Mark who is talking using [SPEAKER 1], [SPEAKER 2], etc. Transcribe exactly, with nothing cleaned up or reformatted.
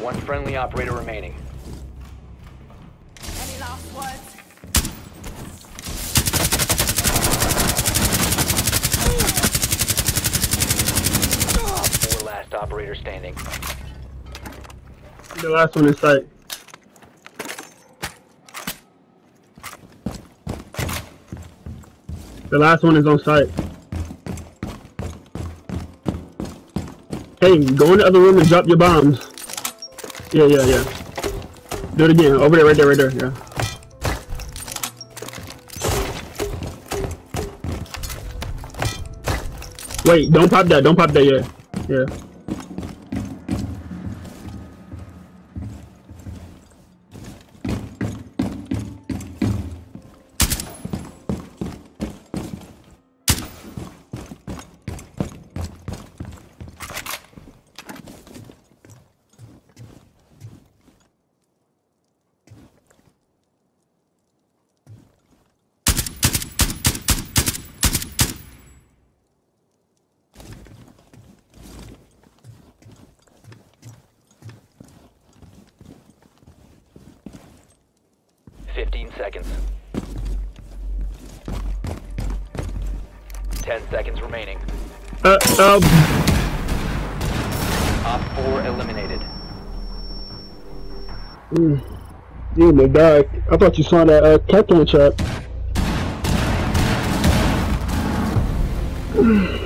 [SPEAKER 1] One friendly operator remaining.
[SPEAKER 2] Any last words?
[SPEAKER 1] Four last operator standing.
[SPEAKER 3] The last one in sight. The last one is on site. Hey, go in the other room and drop your bombs. Yeah, yeah, yeah. Do it again. Over there, right there, right there. Yeah. Wait, don't pop that. Don't pop that yet. Yeah.
[SPEAKER 1] Fifteen seconds. Ten seconds remaining.
[SPEAKER 3] Uh, um.
[SPEAKER 1] Op four eliminated.
[SPEAKER 3] Mm, you in the dark. I thought you saw that uh, Captain trap.